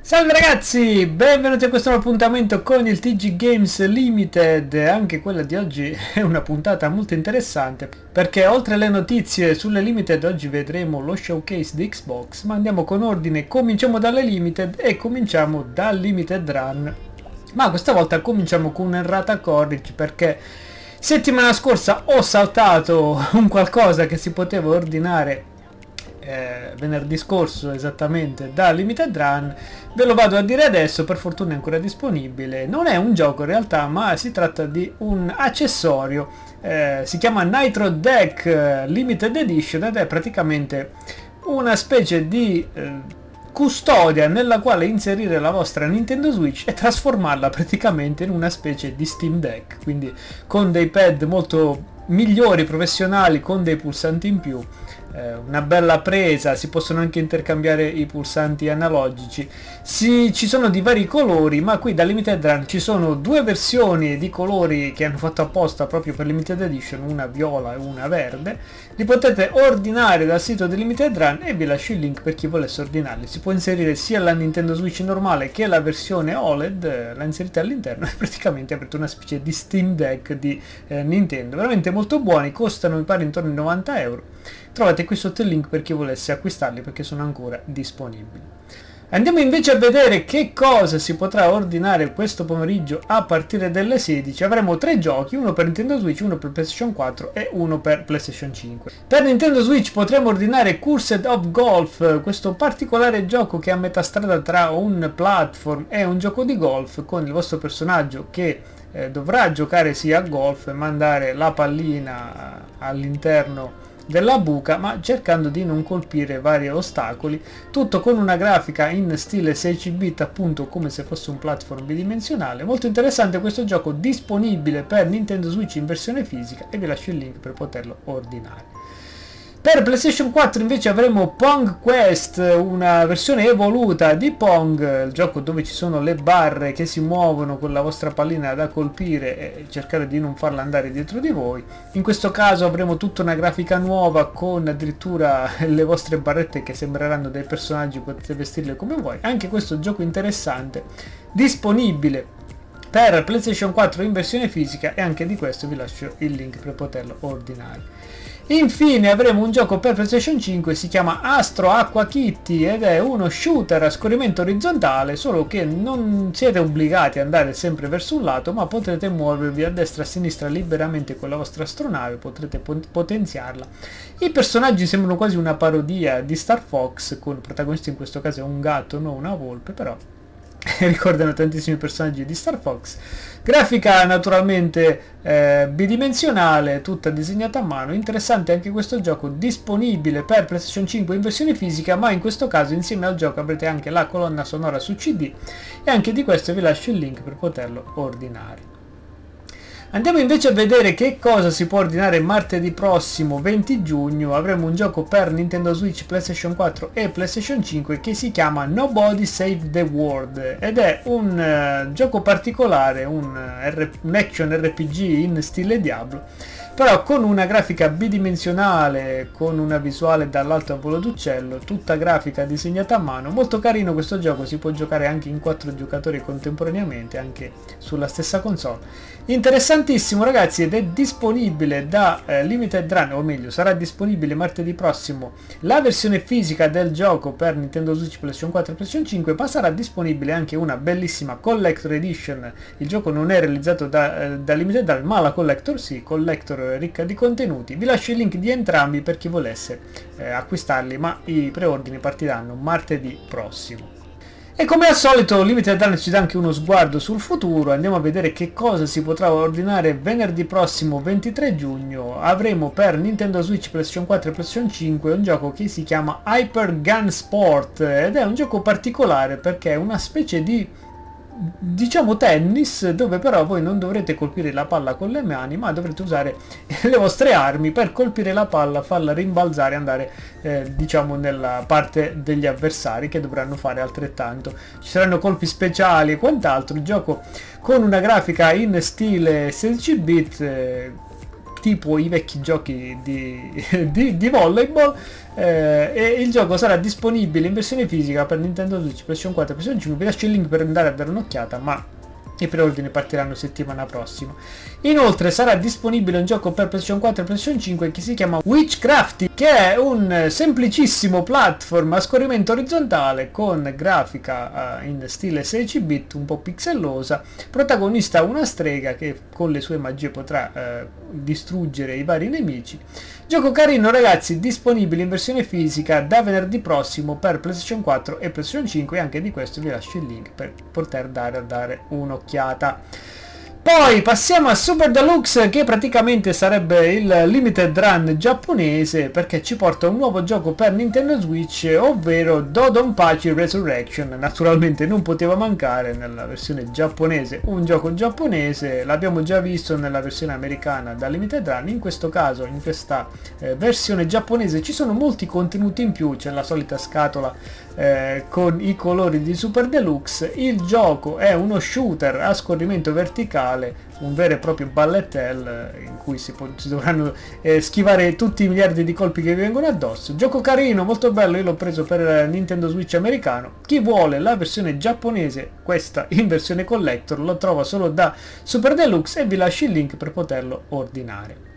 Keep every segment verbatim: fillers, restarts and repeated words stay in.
Salve ragazzi, benvenuti a questo nuovo appuntamento con il T G Games Limited. Anche quella di oggi è una puntata molto interessante perché oltre alle notizie sulle Limited oggi vedremo lo showcase di Xbox, ma andiamo con ordine, cominciamo dalle Limited e cominciamo dal Limited Run. Ma questa volta cominciamo con un'errata corrige perché settimana scorsa ho saltato un qualcosa che si poteva ordinare Eh, venerdì scorso esattamente da Limited Run. Ve lo vado a dire adesso, per fortuna è ancora disponibile. Non è un gioco in realtà, ma si tratta di un accessorio, eh, si chiama Nitro Deck Limited Edition ed è praticamente una specie di eh, custodia nella quale inserire la vostra Nintendo Switch e trasformarla praticamente in una specie di Steam Deck, quindi con dei pad molto migliori, professionali, con dei pulsanti in più, eh, una bella presa, si possono anche intercambiare i pulsanti analogici, si, ci sono di vari colori, ma qui da Limited Run ci sono due versioni di colori che hanno fatto apposta proprio per Limited Edition, una viola e una verde. Li potete ordinare dal sito di Limited Run e vi lascio il link per chi volesse ordinarli. Si può inserire sia la Nintendo Switch normale che la versione O L E D, la inserite all'interno e praticamente avrete una specie di Steam Deck di eh, Nintendo. Veramente molto buoni, costano mi pare intorno ai novanta euro. Trovate qui sotto il link per chi volesse acquistarli perché sono ancora disponibili. Andiamo invece a vedere che cosa si potrà ordinare questo pomeriggio a partire dalle sedici. Avremo tre giochi, uno per Nintendo Switch, uno per PlayStation quattro e uno per PlayStation cinque. Per Nintendo Switch potremo ordinare Cursed of Golf, questo particolare gioco che è a metà strada tra un platform e un gioco di golf, con il vostro personaggio che eh, dovrà giocare sia a golf e mandare la pallina all'interno della buca, ma cercando di non colpire vari ostacoli, tutto con una grafica in stile sedici bit, appunto come se fosse un platform bidimensionale. Molto interessante questo gioco, disponibile per Nintendo Switch in versione fisica e vi lascio il link per poterlo ordinare. Per PlayStation quattro invece avremo Pong Quest, una versione evoluta di Pong, il gioco dove ci sono le barre che si muovono con la vostra pallina da colpire e cercare di non farla andare dietro di voi. In questo caso avremo tutta una grafica nuova con addirittura le vostre barrette che sembreranno dei personaggi, potete vestirle come vuoi. Anche questo gioco interessante, disponibile per PlayStation quattro in versione fisica e anche di questo vi lascio il link per poterlo ordinare. Infine avremo un gioco per PlayStation cinque, si chiama Astro Aqua Kitty ed è uno shooter a scorrimento orizzontale, solo che non siete obbligati ad andare sempre verso un lato, ma potrete muovervi a destra e a sinistra liberamente con la vostra astronave, potrete potenziarla. I personaggi sembrano quasi una parodia di Star Fox, con il protagonista in questo caso è un gatto, non una volpe, però ricordano tantissimi personaggi di Star Fox. Grafica naturalmente eh, bidimensionale, tutta disegnata a mano. Interessante anche questo gioco, disponibile per PlayStation cinque in versione fisica, ma in questo caso insieme al gioco avrete anche la colonna sonora su C D e anche di questo vi lascio il link per poterlo ordinare. Andiamo invece a vedere che cosa si può ordinare martedì prossimo venti giugno. Avremo un gioco per Nintendo Switch, PlayStation quattro e PlayStation cinque che si chiama Nobody Save the World ed è un uh, gioco particolare, un, uh, R un action R P G in stile Diablo, però con una grafica bidimensionale, con una visuale dall'alto a volo d'uccello, tutta grafica disegnata a mano. Molto carino questo gioco, si può giocare anche in quattro giocatori contemporaneamente, anche sulla stessa console. Interessantissimo ragazzi, ed è disponibile da eh, Limited Run, o meglio sarà disponibile martedì prossimo la versione fisica del gioco per Nintendo Switch, PlayStation quattro e PlayStation cinque, ma sarà disponibile anche una bellissima Collector Edition. Il gioco non è realizzato da, eh, da Limited Run, ma la Collector sì, Collector ricca di contenuti. Vi lascio i link di entrambi per chi volesse eh, acquistarli, ma i preordini partiranno martedì prossimo. E come al solito Limited Run ci dà anche uno sguardo sul futuro. Andiamo a vedere che cosa si potrà ordinare venerdì prossimo ventitré giugno. Avremo per Nintendo Switch, PlayStation quattro e PlayStation cinque un gioco che si chiama Hyper Gun Sport ed è un gioco particolare perché è una specie di, diciamo, tennis, dove però voi non dovrete colpire la palla con le mani, ma dovrete usare le vostre armi per colpire la palla, farla rimbalzare e andare eh, diciamo nella parte degli avversari che dovranno fare altrettanto. Ci saranno colpi speciali e quant'altro. Il gioco con una grafica in stile sedici bit, eh, tipo i vecchi giochi di, di, di volleyball, eh, e il gioco sarà disponibile in versione fisica per Nintendo Switch, PlayStation quattro e PlayStation cinque. Vi lascio il link per andare a dare un'occhiata, ma i preordini partiranno settimana prossima. Inoltre sarà disponibile un gioco per PlayStation quattro e PlayStation cinque che si chiama Witchcraft, che è un semplicissimo platform a scorrimento orizzontale con grafica uh, in stile sedici bit, un po' pixellosa, protagonista una strega che con le sue magie potrà uh, distruggere i vari nemici. Gioco carino ragazzi, disponibile in versione fisica da venerdì prossimo per PlayStation quattro e PlayStation cinque, e anche di questo vi lascio il link per poter dare a dare un'occhiata. Poi passiamo a Super Deluxe, che praticamente sarebbe il limited run giapponese, perché ci porta un nuovo gioco per Nintendo Switch, ovvero Dodonpachi Resurrection. Naturalmente non poteva mancare nella versione giapponese un gioco giapponese, l'abbiamo già visto nella versione americana da limited run. In questo caso, in questa eh, versione giapponese ci sono molti contenuti in più, c'è la solita scatola eh, con i colori di Super Deluxe. Il gioco è uno shooter a scorrimento verticale, un vero e proprio bullet hell in cui si, si dovranno eh, schivare tutti i miliardi di colpi che vi vengono addosso. Gioco carino, molto bello, io l'ho preso per Nintendo Switch americano. Chi vuole la versione giapponese, questa in versione collector, lo trova solo da Super Deluxe e vi lascio il link per poterlo ordinare.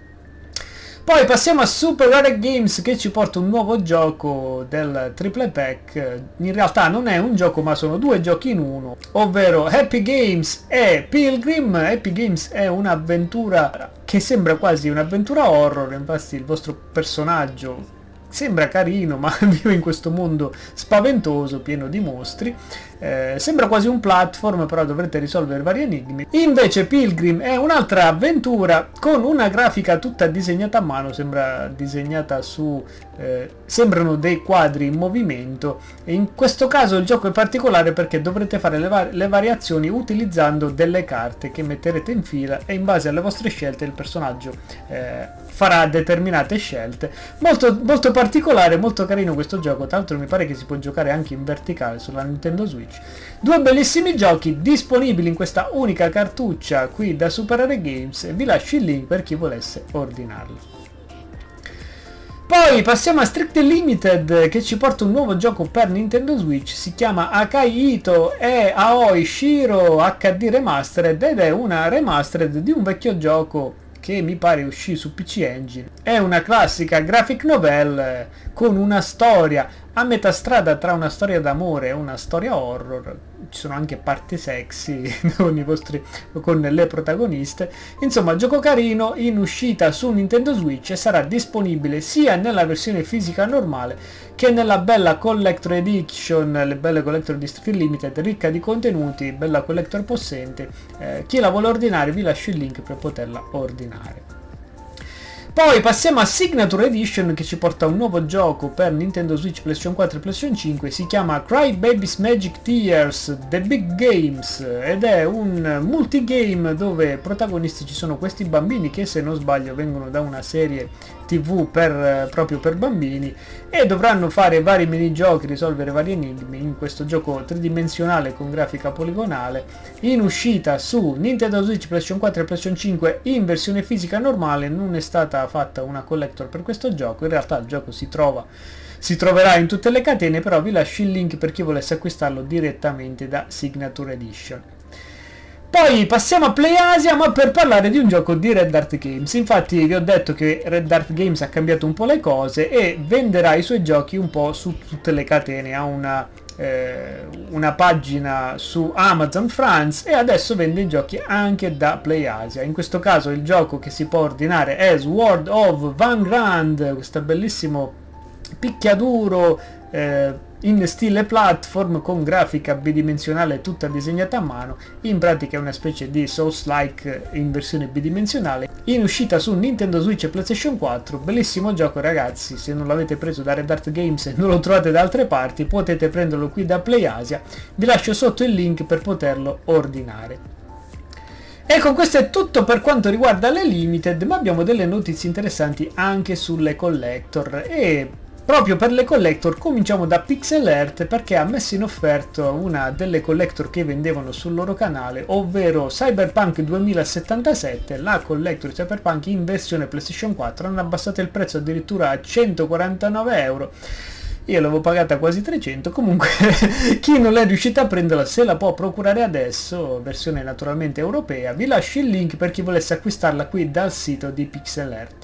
Poi passiamo a Super Rare Games, che ci porta un nuovo gioco del triple pack. In realtà non è un gioco ma sono due giochi in uno, ovvero Happy Games e Pilgrim. Happy Games è un'avventura che sembra quasi un'avventura horror, infatti il vostro personaggio sembra carino ma vive in questo mondo spaventoso pieno di mostri. Eh, sembra quasi un platform, però dovrete risolvere vari enigmi. Invece Pilgrim è un'altra avventura con una grafica tutta disegnata a mano, sembra disegnata su eh, sembrano dei quadri in movimento, e in questo caso il gioco è particolare perché dovrete fare le, var le variazioni utilizzando delle carte che metterete in fila, e in base alle vostre scelte il personaggio eh, farà determinate scelte. Molto, molto particolare, molto carino questo gioco, tra l'altro mi pare che si può giocare anche in verticale sulla Nintendo Switch. Due bellissimi giochi disponibili in questa unica cartuccia qui da Super Rare Games, e vi lascio il link per chi volesse ordinarlo. Poi passiamo a Strictly Limited, che ci porta un nuovo gioco per Nintendo Switch, si chiama Akai Ito e Aoi Shiro acca di Remastered, ed è una remastered di un vecchio gioco che mi pare uscì su P C Engine. È una classica graphic novel con una storia a metà strada tra una storia d'amore e una storia horror. Ci sono anche parti sexy con, i vostri, con le protagoniste. Insomma, gioco carino, in uscita su Nintendo Switch, e sarà disponibile sia nella versione fisica normale che nella bella Collector Edition, le belle Collector di Street Limited, ricca di contenuti, bella Collector possente. Eh, chi la vuole ordinare vi lascio il link per poterla ordinare. Poi passiamo a Signature Edition, che ci porta un nuovo gioco per Nintendo Switch, PlayStation quattro e PlayStation cinque, si chiama Cry Babies Magic Tears The Big Games, ed è un multigame dove protagonisti ci sono questi bambini che, se non sbaglio, vengono da una serie tv per, proprio per bambini, e dovranno fare vari minigiochi, risolvere vari enigmi in questo gioco tridimensionale con grafica poligonale, in uscita su Nintendo Switch, PlayStation quattro e PlayStation cinque in versione fisica normale. Non è stata fatta una collector per questo gioco, in realtà il gioco si trova si troverà in tutte le catene, però vi lascio il link per chi volesse acquistarlo direttamente da Signature Edition. Poi passiamo a PlayAsia, ma per parlare di un gioco di Red Art Games. Infatti vi ho detto che Red Art Games ha cambiato un po' le cose e venderà i suoi giochi un po' su tutte le catene. Ha una, eh, una pagina su Amazon France, e adesso vende i giochi anche da PlayAsia. In questo caso il gioco che si può ordinare è Sword of Vanguard, questo bellissimo picchiaduro eh, in stile platform con grafica bidimensionale tutta disegnata a mano. In pratica è una specie di Souls-like in versione bidimensionale, in uscita su Nintendo Switch e PlayStation quattro. Bellissimo gioco ragazzi, se non l'avete preso da Red Art Games e non lo trovate da altre parti, potete prenderlo qui da PlayAsia. Vi lascio sotto il link per poterlo ordinare. E con questo è tutto per quanto riguarda le limited, ma abbiamo delle notizie interessanti anche sulle collector, e Proprio per le collector cominciamo da Pixelert, perché ha messo in offerta una delle collector che vendevano sul loro canale, ovvero Cyberpunk duemilasettantasette, la collector Cyberpunk in versione PlayStation quattro. Hanno abbassato il prezzo addirittura a centoquarantanove euro. Io l'avevo pagata quasi trecento, comunque chi non è riuscito a prenderla se la può procurare adesso, versione naturalmente europea. Vi lascio il link per chi volesse acquistarla qui dal sito di Pixelert.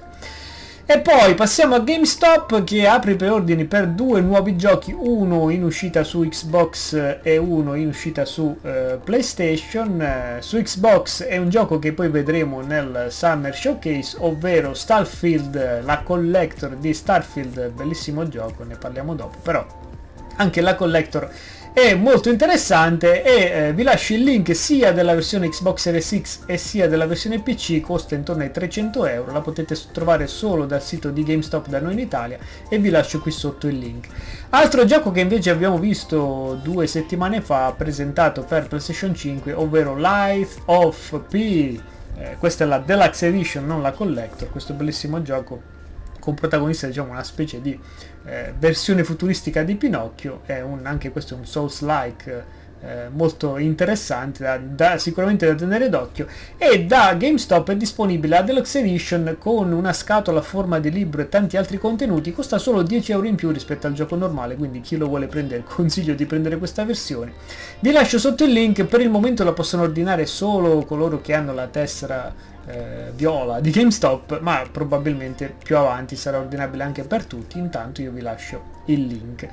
E poi passiamo a GameStop, che apre i preordini per due nuovi giochi, uno in uscita su Xbox e uno in uscita su eh, PlayStation. Eh, su Xbox è un gioco che poi vedremo nel Summer Showcase, ovvero Starfield, la collector di Starfield, bellissimo gioco, ne parliamo dopo, però anche la collector è molto interessante e eh, vi lascio il link sia della versione Xbox Series X e sia della versione P C, costa intorno ai trecento euro, la potete trovare solo dal sito di GameStop da noi in Italia e vi lascio qui sotto il link. Altro gioco che invece abbiamo visto due settimane fa presentato per PlayStation cinque, ovvero Life of P, eh, questa è la Deluxe Edition, non la Collector, questo bellissimo gioco con protagonista, diciamo, una specie di eh, versione futuristica di Pinocchio. È un, anche questo è un Souls-like eh, molto interessante, da, da, sicuramente da tenere d'occhio. E da GameStop è disponibile la Deluxe Edition con una scatola a forma di libro e tanti altri contenuti, costa solo dieci euro in più rispetto al gioco normale, quindi chi lo vuole prendere consiglio di prendere questa versione. Vi lascio sotto il link, per il momento la possono ordinare solo coloro che hanno la tessera Eh, viola di GameStop, ma probabilmente più avanti sarà ordinabile anche per tutti. Intanto io vi lascio il link.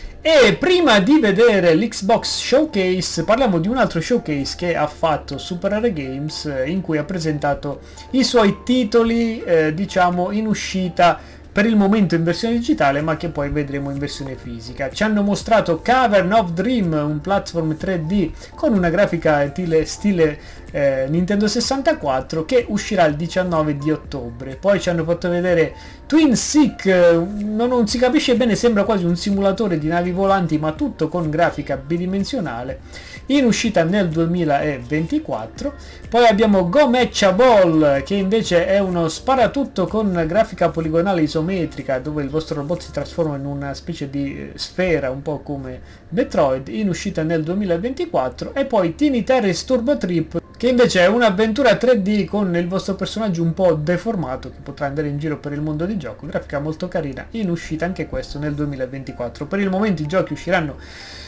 E prima di vedere l'Xbox Showcase parliamo di un altro showcase che ha fatto Super Rare Games, eh, in cui ha presentato i suoi titoli eh, diciamo in uscita per il momento in versione digitale, ma che poi vedremo in versione fisica. Ci hanno mostrato Cavern of Dream, un platform tre D con una grafica stile, stile eh, Nintendo sessantaquattro, che uscirà il diciannove di ottobre. Poi ci hanno fatto vedere Twin Seek, non, non si capisce bene, sembra quasi un simulatore di navi volanti, ma tutto con grafica bidimensionale, in uscita nel duemilaventiquattro. Poi abbiamo Go Mecha Ball, che invece è uno sparatutto con grafica poligonale isometrica, dove il vostro robot si trasforma in una specie di sfera, un po' come Metroid, in uscita nel duemilaventiquattro. E poi Tiny Terrace Turbo Trip, che invece è un'avventura tre D con il vostro personaggio un po' deformato, che potrà andare in giro per il mondo di gioco, grafica molto carina, in uscita anche questo nel duemilaventiquattro. Per il momento i giochi usciranno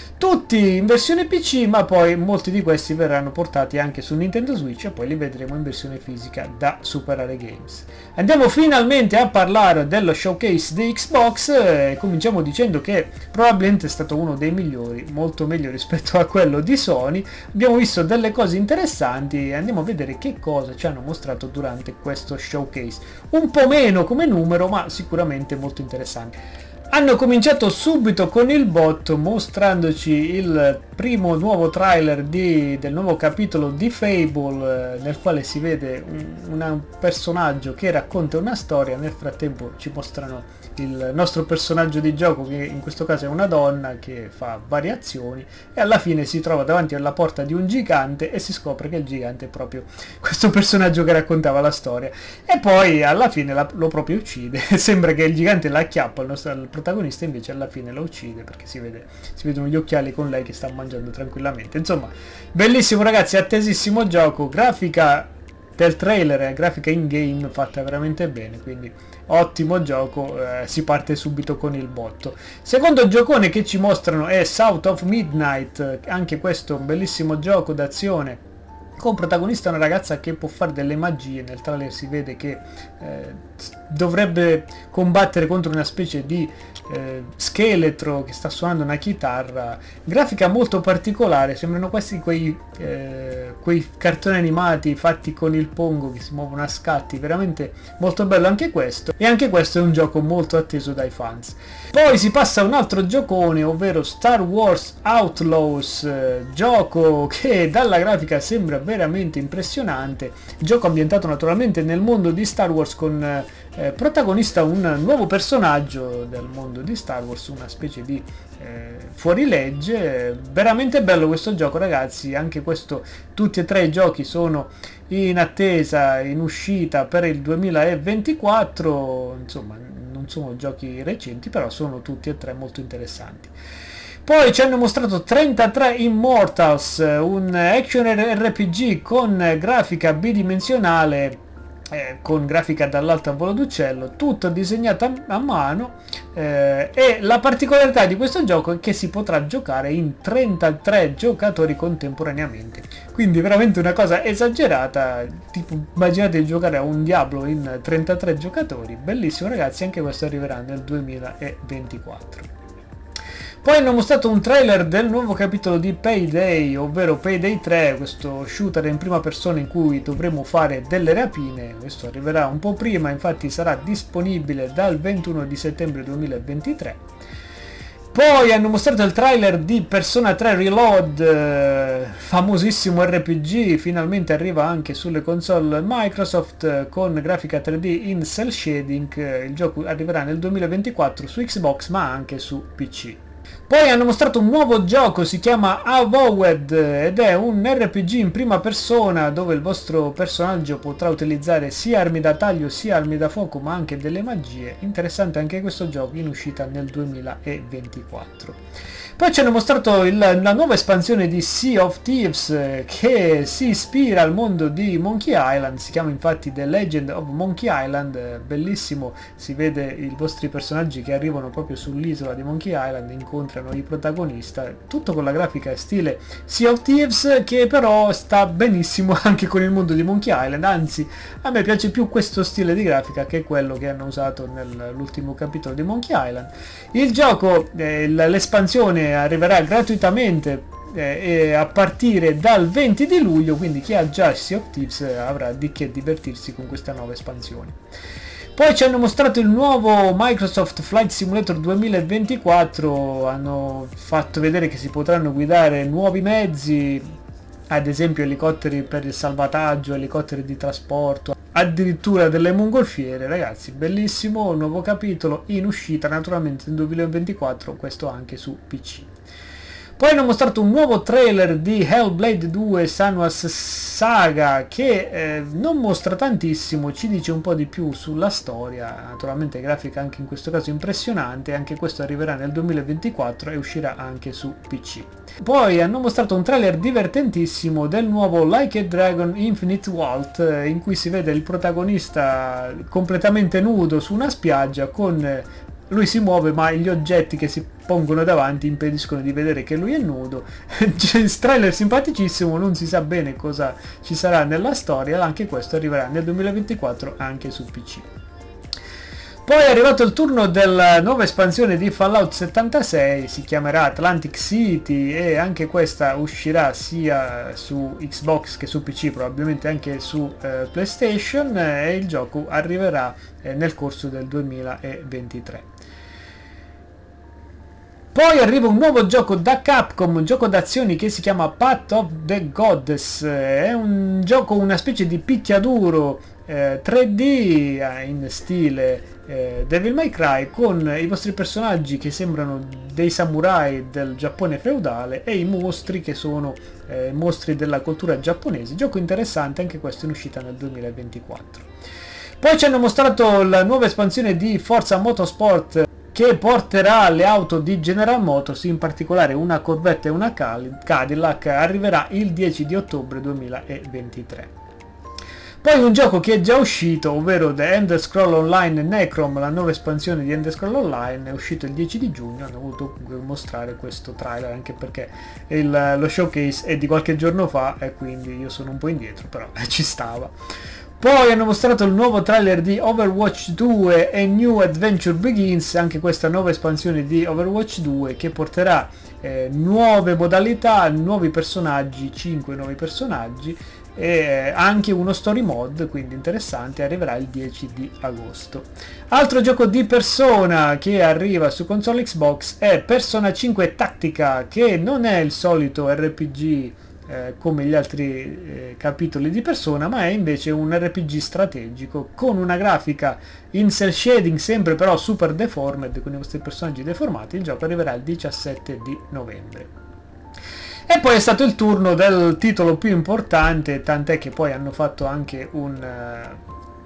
tutti in versione P C, ma poi molti di questi verranno portati anche su Nintendo Switch e poi li vedremo in versione fisica da Super Rare Games. Andiamo finalmente a parlare dello showcase di Xbox e cominciamo dicendo che probabilmente è stato uno dei migliori, molto meglio rispetto a quello di Sony. Abbiamo visto delle cose interessanti e andiamo a vedere che cosa ci hanno mostrato durante questo showcase. Un po' meno come numero, ma sicuramente molto interessante. Hanno cominciato subito con il botto, mostrandoci il primo nuovo trailer di, del nuovo capitolo di Fable, eh, nel quale si vede un, un personaggio che racconta una storia. Nel frattempo ci mostrano il nostro personaggio di gioco, che in questo caso è una donna che fa varie azioni, e alla fine si trova davanti alla porta di un gigante e si scopre che il gigante è proprio questo personaggio che raccontava la storia, e poi alla fine la, lo proprio uccide. Sembra che il gigante la acchiappa, il nostro il protagonista invece alla fine la uccide, perché si vede si vedono gli occhiali con lei che sta mangiando tranquillamente. Insomma, bellissimo ragazzi, attesissimo gioco, grafica del trailer e grafica in game fatta veramente bene, quindi ottimo gioco. Eh, si parte subito con il botto. Secondo giocone che ci mostrano è South of Midnight, anche questo un bellissimo gioco d'azione con protagonista una ragazza che può fare delle magie. Nel trailer si vede che eh, dovrebbe combattere contro una specie di eh, scheletro che sta suonando una chitarra. Grafica molto particolare, sembrano questi quei, eh, quei cartoni animati fatti con il pongo che si muovono a scatti, veramente molto bello anche questo, e anche questo è un gioco molto atteso dai fans. Poi si passa a un altro giocone, ovvero Star Wars Outlaws, eh, gioco che dalla grafica sembra veramente impressionante, gioco ambientato naturalmente nel mondo di Star Wars con eh, protagonista un nuovo personaggio del mondo di Star Wars, una specie di eh, fuorilegge. Veramente bello questo gioco ragazzi, anche questo, tutti e tre i giochi sono in attesa, in uscita per il duemilaventiquattro, insomma non non sono giochi recenti, però sono tutti e tre molto interessanti. Poi ci hanno mostrato trentatré Immortals, un action R P G con grafica bidimensionale, eh, con grafica dall'alto a volo d'uccello, tutto disegnato a mano, eh, e la particolarità di questo gioco è che si potrà giocare in trentatré giocatori contemporaneamente, quindi veramente una cosa esagerata, tipo immaginate di giocare a un Diablo in trentatré giocatori, bellissimo ragazzi, anche questo arriverà nel duemilaventiquattro. Poi hanno mostrato un trailer del nuovo capitolo di Payday, ovvero Payday tre, questo shooter in prima persona in cui dovremo fare delle rapine. Questo arriverà un po' prima, infatti sarà disponibile dal ventuno di settembre duemilaventitré. Poi hanno mostrato il trailer di Persona tre Reload, eh, famosissimo R P G, finalmente arriva anche sulle console Microsoft, eh, con grafica tre D in cel shading. Il gioco arriverà nel duemilaventiquattro su Xbox ma anche su P C. Poi hanno mostrato un nuovo gioco, si chiama Avowed ed è un R P G in prima persona dove il vostro personaggio potrà utilizzare sia armi da taglio sia armi da fuoco ma anche delle magie. Interessante anche questo gioco, in uscita nel duemilaventiquattro. Poi ci hanno mostrato il, la nuova espansione di Sea of Thieves, eh, che si ispira al mondo di Monkey Island, si chiama infatti The Legend of Monkey Island, eh, bellissimo, si vede i vostri personaggi che arrivano proprio sull'isola di Monkey Island, incontrano il protagonista, tutto con la grafica stile Sea of Thieves, che però sta benissimo anche con il mondo di Monkey Island, anzi a me piace più questo stile di grafica che quello che hanno usato nell'ultimo capitolo di Monkey Island. Il gioco, eh, l'espansione arriverà gratuitamente eh, a partire dal venti di luglio, quindi chi ha già Sea of Thieves eh, avrà di che divertirsi con questa nuova espansione. Poi ci hanno mostrato il nuovo Microsoft Flight Simulator duemilaventiquattro, hanno fatto vedere che si potranno guidare nuovi mezzi, ad esempio elicotteri per il salvataggio, elicotteri di trasporto, addirittura delle mongolfiere. Ragazzi, bellissimo, un nuovo capitolo in uscita naturalmente nel duemilaventiquattro, questo anche su P C. Poi hanno mostrato un nuovo trailer di Hellblade due Senua's Saga che eh, non mostra tantissimo, ci dice un po' di più sulla storia, naturalmente grafica anche in questo caso impressionante, anche questo arriverà nel duemilaventiquattro e uscirà anche su P C. Poi hanno mostrato un trailer divertentissimo del nuovo Like a Dragon Infinite Vault, eh, in cui si vede il protagonista completamente nudo su una spiaggia con... Eh, lui si muove ma gli oggetti che si pongono davanti impediscono di vedere che lui è nudo. Trailer simpaticissimo, non si sa bene cosa ci sarà nella storia, anche questo arriverà nel duemilaventiquattro anche su P C. Poi è arrivato il turno della nuova espansione di Fallout settantasei, si chiamerà Atlantic City e anche questa uscirà sia su Xbox che su P C, probabilmente anche su eh, PlayStation, e il gioco arriverà eh, nel corso del duemilaventitré. Poi arriva un nuovo gioco da Capcom, un gioco d'azioni che si chiama Path of the Goddess, è un gioco, una specie di picchiaduro eh, tre D eh, in stile eh, Devil May Cry, con i vostri personaggi che sembrano dei samurai del Giappone feudale e i mostri che sono eh, mostri della cultura giapponese. Gioco interessante, anche questo in uscita nel duemilaventiquattro. Poi ci hanno mostrato la nuova espansione di Forza Motorsport, che porterà le auto di General Motors, in particolare una Corvette e una Cadillac, arriverà il dieci di ottobre duemilaventitré. Poi un gioco che è già uscito, ovvero The Elder Scrolls Online Necrom, la nuova espansione di Elder Scrolls Online, è uscito il dieci di giugno, hanno voluto mostrare questo trailer anche perché il, lo showcase è di qualche giorno fa e quindi io sono un po' indietro, però ci stava. Poi hanno mostrato il nuovo trailer di Overwatch due e New Adventure Begins, anche questa nuova espansione di Overwatch due che porterà eh, nuove modalità, nuovi personaggi, cinque nuovi personaggi e anche uno story mode, quindi interessante, arriverà il dieci di agosto. Altro gioco di Persona che arriva su console Xbox è Persona cinque Tactica, che non è il solito R P G Eh, come gli altri eh, capitoli di Persona, ma è invece un R P G strategico con una grafica in cel shading, sempre però super deformed, con i vostri personaggi deformati. Il gioco arriverà il diciassette di novembre. E poi è stato il turno del titolo più importante, tant'è che poi hanno fatto anche un, uh,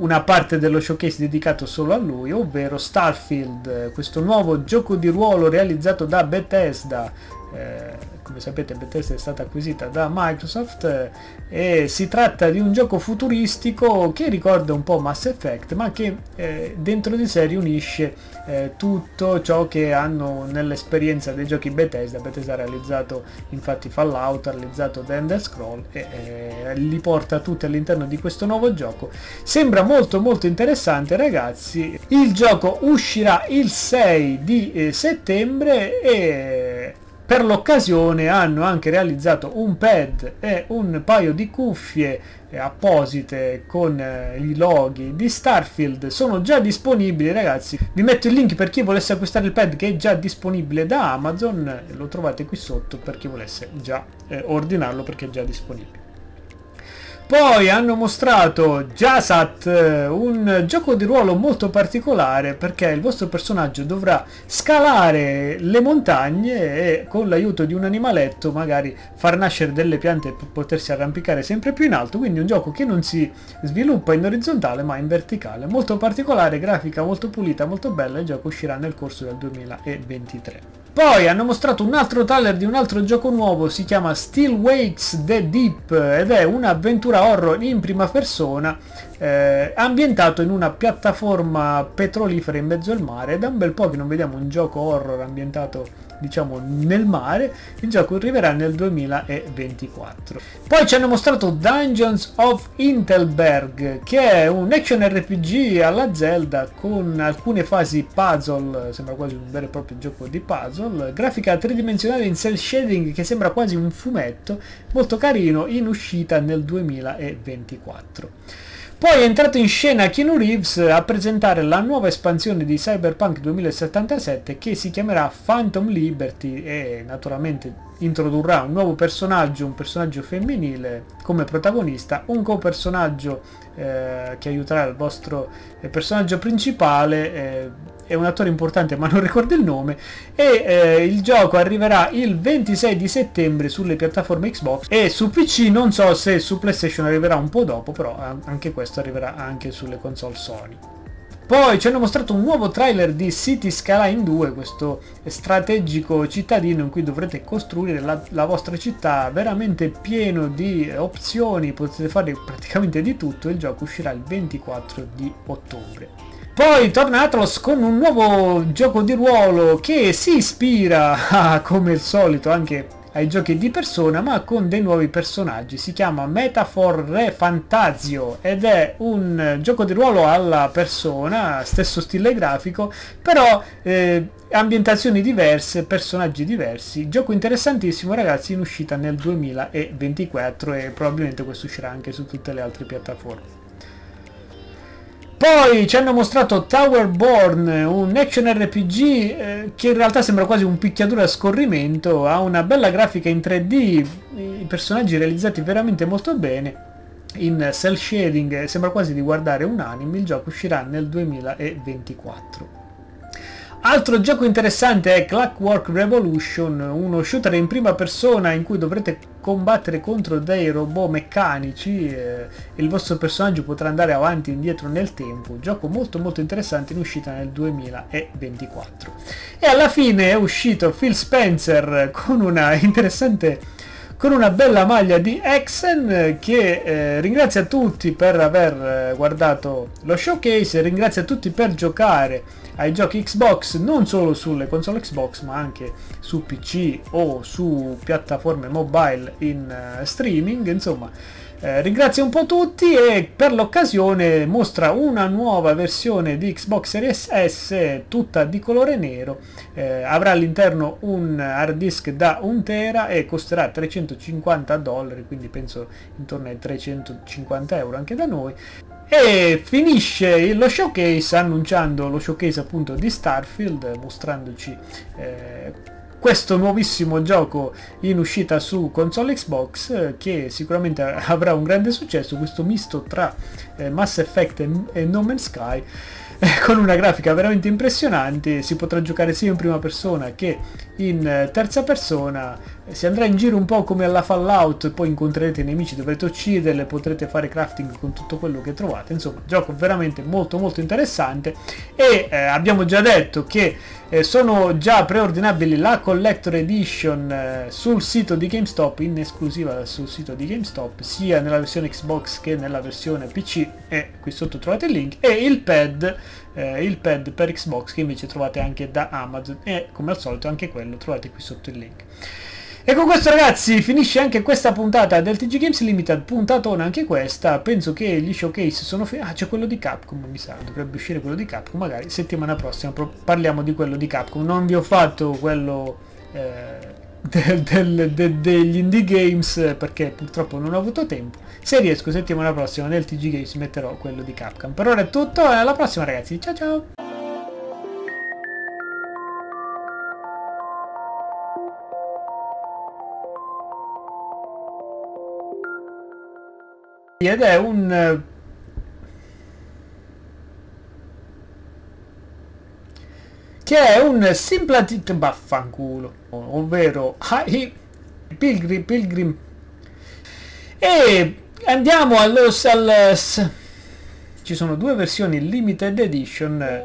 una parte dello showcase dedicato solo a lui, ovvero Starfield, questo nuovo gioco di ruolo realizzato da Bethesda. Eh, come sapete Bethesda è stata acquisita da Microsoft, eh, e si tratta di un gioco futuristico che ricorda un po' Mass Effect, ma che eh, dentro di sé riunisce eh, tutto ciò che hanno nell'esperienza dei giochi Bethesda. Bethesda ha realizzato infatti Fallout, ha realizzato The Elder Scrolls e eh, li porta tutti all'interno di questo nuovo gioco. Sembra molto molto interessante, ragazzi. Il gioco uscirà il sei di eh, settembre e per l'occasione hanno anche realizzato un pad e un paio di cuffie apposite con eh, i loghi di Starfield. Sono già disponibili, ragazzi. Vi metto il link per chi volesse acquistare il pad, che è già disponibile da Amazon. Lo trovate qui sotto per chi volesse già eh, ordinarlo, perché è già disponibile. Poi hanno mostrato Jasat, un gioco di ruolo molto particolare, perché il vostro personaggio dovrà scalare le montagne e con l'aiuto di un animaletto magari far nascere delle piante per potersi arrampicare sempre più in alto. Quindi un gioco che non si sviluppa in orizzontale ma in verticale. Molto particolare, grafica molto pulita, molto bella. Il gioco uscirà nel corso del duemilaventitré. Poi hanno mostrato un altro trailer di un altro gioco nuovo, si chiama Still Wakes the Deep ed è un'avventura horror in prima persona, eh, ambientato in una piattaforma petrolifera in mezzo al mare. Da un bel po' che non vediamo un gioco horror ambientato, diciamo, nel mare. Il gioco arriverà nel duemilaventiquattro. Poi ci hanno mostrato Dungeons of Intelberg, che è un action R P G alla Zelda con alcune fasi puzzle, sembra quasi un vero e proprio gioco di puzzle, grafica tridimensionale in cel shading che sembra quasi un fumetto, molto carino, in uscita nel duemilaventiquattro. Poi è entrato in scena Keanu Reeves a presentare la nuova espansione di Cyberpunk duemilasettantasette, che si chiamerà Phantom Liberty e naturalmente introdurrà un nuovo personaggio, un personaggio femminile come protagonista, un co-personaggio eh, che aiuterà il vostro eh, personaggio principale. Eh, è un attore importante ma non ricordo il nome, e eh, il gioco arriverà il ventisei di settembre sulle piattaforme Xbox e su P C. Non so se su PlayStation arriverà un po' dopo, però anche questo arriverà anche sulle console Sony. Poi ci hanno mostrato un nuovo trailer di City Skyline due, questo strategico cittadino in cui dovrete costruire la, la vostra città, veramente pieno di opzioni, potete fare praticamente di tutto. Il gioco uscirà il ventiquattro di ottobre. Poi torna Atlas con un nuovo gioco di ruolo che si ispira a, come al solito, anche ai giochi di persona, ma con dei nuovi personaggi. Si chiama Metaphor Re Fantasio ed è un gioco di ruolo alla persona, stesso stile grafico, però eh, ambientazioni diverse, personaggi diversi. Gioco interessantissimo, ragazzi, in uscita nel duemilaventiquattro e probabilmente questo uscirà anche su tutte le altre piattaforme. Poi ci hanno mostrato Towerborn, un action R P G eh, che in realtà sembra quasi un picchiaduro a scorrimento, ha una bella grafica in tre D, i personaggi realizzati veramente molto bene, in cel shading, sembra quasi di guardare un anime. Il gioco uscirà nel duemilaventiquattro. Altro gioco interessante è Clockwork Revolution, uno shooter in prima persona in cui dovrete combattere contro dei robot meccanici e il vostro personaggio potrà andare avanti e indietro nel tempo. Gioco molto molto interessante, in uscita nel duemilaventiquattro. E alla fine è uscito Phil Spencer con una interessante con una bella maglia di Hexen, che eh, ringrazia tutti per aver guardato lo showcase, ringrazia tutti per giocare ai giochi Xbox, non solo sulle console Xbox ma anche su P C o su piattaforme mobile in uh, streaming. Insomma, eh, ringrazia un po' tutti e per l'occasione mostra una nuova versione di Xbox Series S tutta di colore nero, eh, avrà all'interno un hard disk da un tera e costerà trecentocinquanta dollari, quindi penso intorno ai trecentocinquanta euro anche da noi. E finisce lo showcase annunciando lo showcase appunto di Starfield, mostrandoci eh, questo nuovissimo gioco in uscita su console Xbox, eh, che sicuramente avrà un grande successo, questo misto tra eh, Mass Effect e, e No Man's Sky. con una grafica veramente impressionante. Si potrà giocare sia in prima persona che in terza persona, si andrà in giro un po' come alla Fallout, poi incontrerete i nemici, dovrete ucciderli, potrete fare crafting con tutto quello che trovate. Insomma, gioco veramente molto molto interessante. E eh, abbiamo già detto che eh, sono già preordinabili la Collector Edition eh, sul sito di GameStop, in esclusiva sul sito di GameStop, sia nella versione Xbox che nella versione P C, e qui sotto trovate il link, e il pad eh, il pad per Xbox che invece trovate anche da Amazon, e come al solito anche quello trovate qui sotto il link. E con questo, ragazzi, finisce anche questa puntata del T G Games Limited, puntatona anche questa. Penso che gli showcase sono finiti. Ah, c'è quello di Capcom, mi sa, dovrebbe uscire quello di Capcom, magari settimana prossima parliamo di quello di Capcom. Non vi ho fatto quello eh, del, del, de, degli indie games perché purtroppo non ho avuto tempo. Se riesco settimana prossima nel T G Games metterò quello di Capcom. Per ora è tutto, e alla prossima, ragazzi, ciao ciao! Ed è un che è un Simplatip vaffanculo, ovvero Pilgrim Pilgrim. E andiamo allo al, ci sono due versioni limited edition,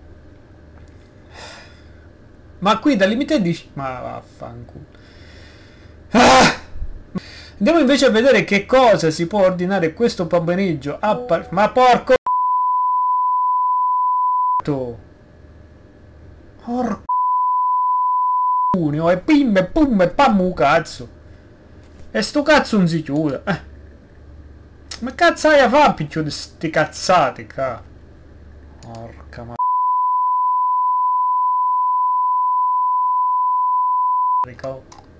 ma qui da limited edition, ma vaffanculo. Ah! Andiamo invece a vedere che cosa si può ordinare questo pomeriggio a par... Ma porco... Porco... E pim e pum e pam cazzo. E sto cazzo non si chiude. Eh. Ma cazzo hai a fare picchio di sti cazzate, ca? Porca ma...